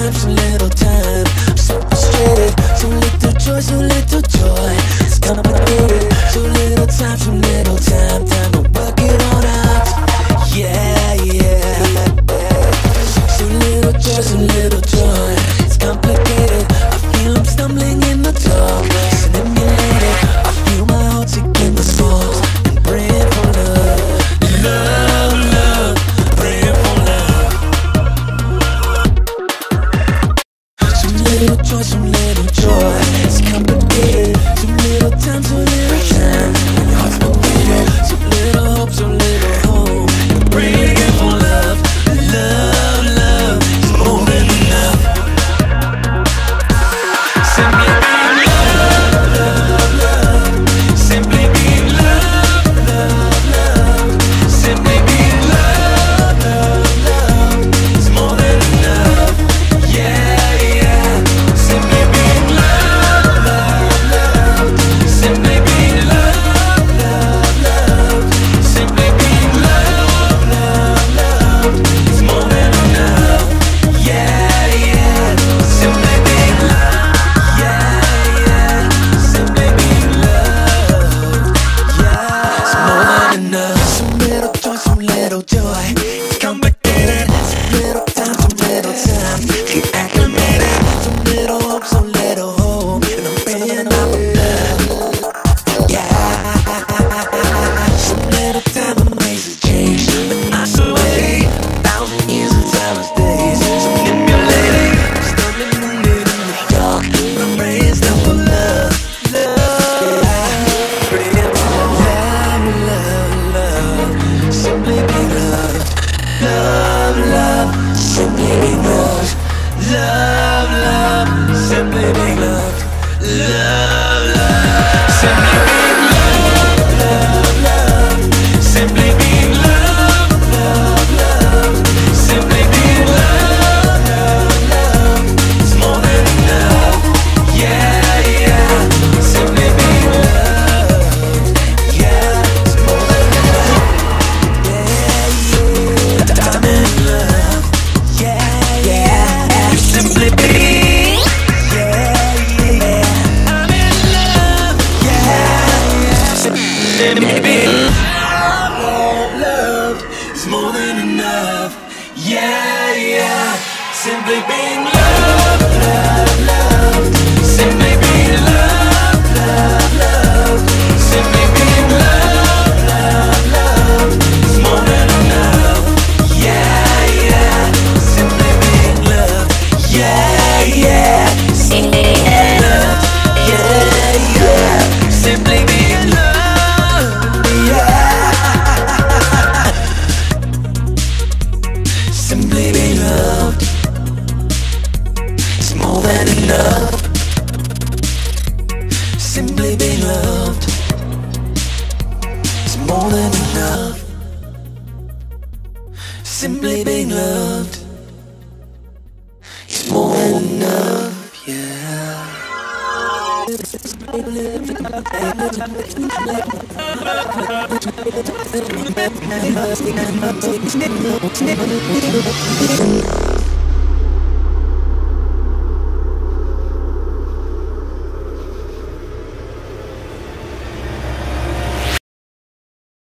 so little time. I'm so frustrated, so little joy, so little joy. It's complicated, so little time, so little time. Time to work it all out. Yeah, yeah. So little joy, so little joy. It's complicated, I feel I'm stumbling in the dark. Stimulated, I feel my heart taking the source and praying for love. Love, love, praying for love. Some little joy, some little joy. It's complicated, some little time, so little time. When your heart's completed, so little hope, so little hope. You're praying for love. Love, love is more than enough. Simply being love, love, love. Simply being love, love, love. Simply being love, love, love. It's more than enough. Yeah, yeah. Simply being love, love, love. Simply being love, love, love. Simply being love, love, love. It's more than enough. Yeah, yeah. Simply being love. Yeah, yeah. Simply being love. Yeah. It's more than enough. Some little joy, some little joy. It's complicated. Some little time, some little time. Get acclimated. Some little hope, some little hope. And I'm praying out for love. Yeah. Some little time and ways to change. But not so way. 1,000 years of time is days. Stimulating. I'm stumbling in the dark. But I'm praying still for love. Love. Praying for love, love, love. Simply be loved. Love, love. Simply be loved. Love, love. Simply be loved. Love, love. Simply be loved. Love, love. Simply be loved. Love, love. Simply be loved. Love, love. It's more than enough. Yeah, yeah. Simply be loved. Yeah, it's more than enough. Yeah, yeah. I'm in love. Yeah, yeah. You simply be. Yeah, yeah. I'm in love. Yeah, yeah. Simply be love, love is more than enough. Yeah, yeah. Simply being love, love, love. Simply being love, love, love. Simply being love, love, love. It's more than enough. Yeah, yeah. Simply being love. Yeah, yeah. Simply being love. Yeah, yeah. Simply being love. Yeah. Simply being loved. It's more than enough. Simply being loved. It's more than enough. Simply being loved. It's more than enough. Yeah.